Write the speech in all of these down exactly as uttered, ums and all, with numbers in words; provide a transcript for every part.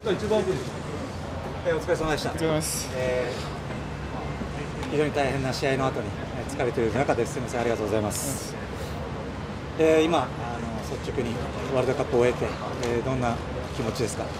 一番えー、お疲れ様でした。 お疲れ様です。 えー、非常に大変な試合の後に疲れている中ですみません、ありがとうございます。うん、えー、今あの率直にワールドカップを終えて、えー、どんな気持ちですか？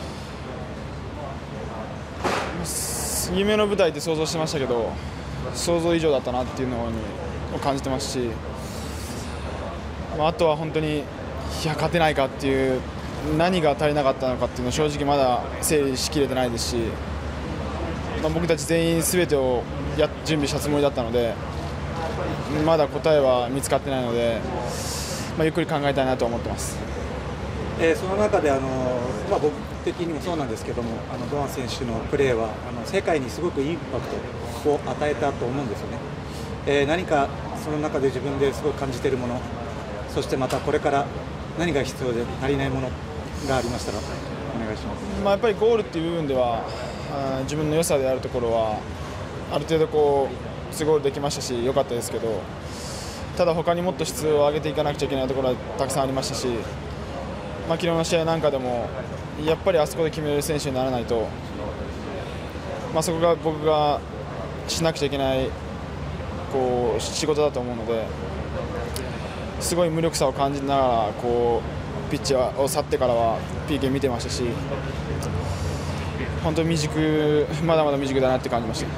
夢の舞台って想像してましたけど、想像以上だったなっていうのを感じてますし、まあ、あとは本当にいや勝てないかっていう何が足りなかったのかっていうのを正直まだ整理しきれてないですし、まあ、僕たち全員すべてをや準備したつもりだったので、まだ答えは見つかってないので、まあ、ゆっくり考えたいなと思ってます。 えー、その中であの、まあ、僕的にもそうなんですけども、あの堂安選手のプレーはあの世界にすごくインパクトを与えたと思うんですよね。えー、何かその中で自分ですごい感じているもの、そしてまたこれから何が必要で足りないものがありましたらお願いします。 まあ、やっぱりゴールっていう部分では自分の良さであるところはある程度こうツーゴールできましたし良かったですけど、ただ他にもっと質を上げていかなくちゃいけないところはたくさんありましたし、まあ、昨日の試合なんかでもやっぱりあそこで決めれる選手にならないと、まあ、そこが僕がしなくちゃいけないこう仕事だと思うので、すごい無力さを感じながらこうピッチを去ってからは ピーケー 見てましたし、本当に未熟、まだまだ未熟だなって感じました。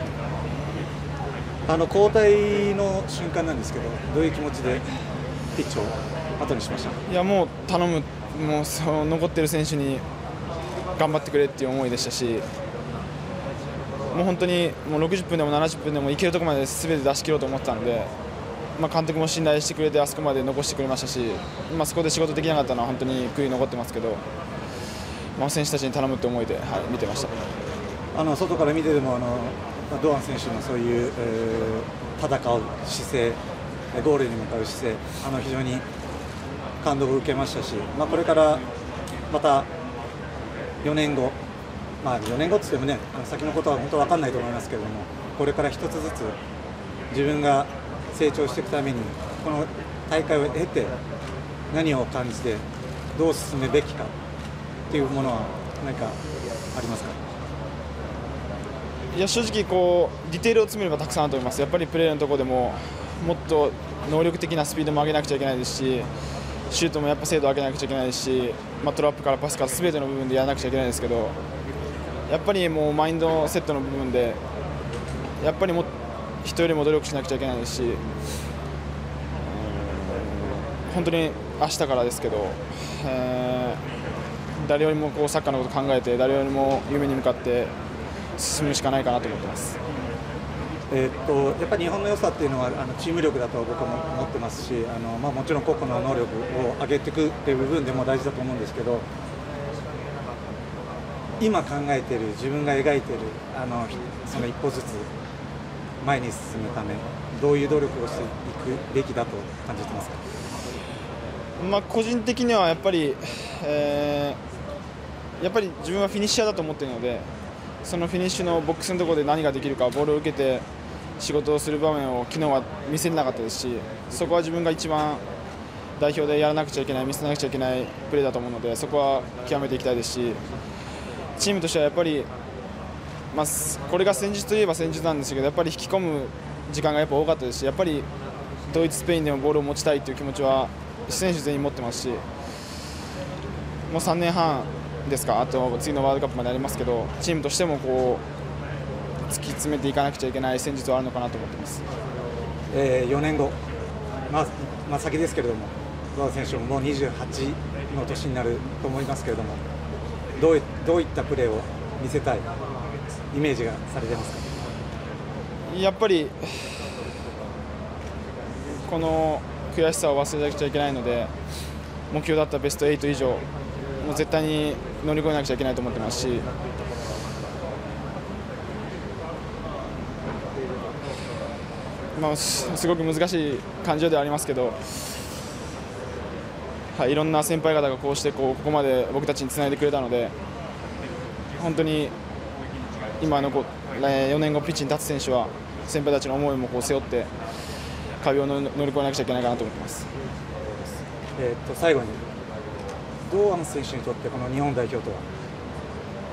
あの交代の瞬間なんですけど、どういう気持ちでピッチを後にしました？ いやもう頼む、もうその残っている選手に頑張ってくれっていう思いでしたし、もう本当にもうろくじゅっぷんでもななじゅっぷんでもいけるところまで全て出し切ろうと思ってたので、まあ、監督も信頼してくれてあそこまで残してくれましたし、まあ、そこで仕事できなかったのは本当に悔い残ってますけど、まあ、選手たちに頼むって思いで、はい、見てました。 あの外から見てでもあの堂安選手のそういう、えー、戦う姿勢、ゴールに向かう姿勢、あの非常に感動を受けましたし、まあ、これからまたよねんご、まあ、よねんごといってもね、先のことは本当分かんないと思いますけれども、これから一つずつ自分が成長していくためにこの大会を経て何を感じてどう進めべきかっていうものは何かありますか？ いや正直こうディテールを詰めればたくさんあると思います。やっぱりプレーのところでももっと能力的なスピードも上げなくちゃいけないですし、シュートもやっぱ精度を上げなくちゃいけないですし、まあ、トラップからパスから全ての部分でやらなくちゃいけないですけど、やっぱりもうマインドセットの部分でやっぱりも人よりも努力しなくちゃいけないですし、本当に明日からですけど、えー、誰よりもこうサッカーのことを考えて誰よりも夢に向かって進むしかないかなと思ってます。 えー、っとやっぱり日本の良さっていうのはあのチーム力だと僕も思ってますし、あの、まあ、もちろん個々の能力を上げていくっていう部分でも大事だと思うんですけど、今考えている自分が描いているあのその一歩ずつ前に進むためどういう努力をしていくべきだと感じてますか？ まあ、個人的にはやっぱり、えー、やっぱり自分はフィニッシャーだと思っているので、そのフィニッシュのボックスのところで何ができるか、ボールを受けて仕事をする場面を昨日は見せれなかったですし、そこは自分が一番代表でやらなくちゃいけない、見せなくちゃいけないプレーだと思うので、そこは極めていきたいですし、チームとしてはやっぱり、まあ、これが戦術といえば戦術なんですけど、やっぱり引き込む時間がやっぱ多かったですし、やっぱりドイツ、スペインでもボールを持ちたいという気持ちは選手全員持ってますし、もうさんねんはんですか、あと次のワールドカップまでありますけど、チームとしてもこう突き詰めていかなくちゃいけない戦術はあるのかなと思ってます。 えー、よねんご、まあまあ、先ですけれども、堂安選手ももうにじゅうはちの年になると思いますけれども、どうい、どういったプレーを見せたいイメージがされてますか？ やっぱりこの悔しさを忘れなくちゃいけないので、目標だったベストはち以上もう絶対に乗り越えなくちゃいけないと思ってますし、まあ、すごく難しい感情ではありますけど、はい、いろんな先輩方がこうしてこうここまで僕たちにつないでくれたので、本当に今のこうよねんごピッチに立つ選手は先輩たちの思いもこう背負って壁を乗り越えなくちゃいけないかなと思ってます。 えー、っと最後に堂安選手にとってこの日本代表とは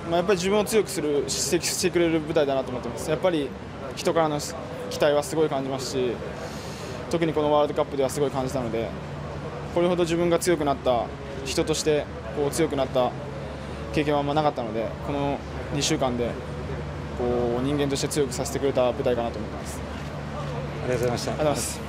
まあ、やっぱり自分を強くするしてしてくれる舞台だなと思ってます。やっぱり人からの期待はすごい感じますし、特にこのワールドカップではすごい感じたので、これほど自分が強くなった人としてこう強くなった経験はあんまなかったので、このにしゅうかんでこう人間として強くさせてくれた舞台かなと思ってます。 ありがとうございました。 ありがとうございます。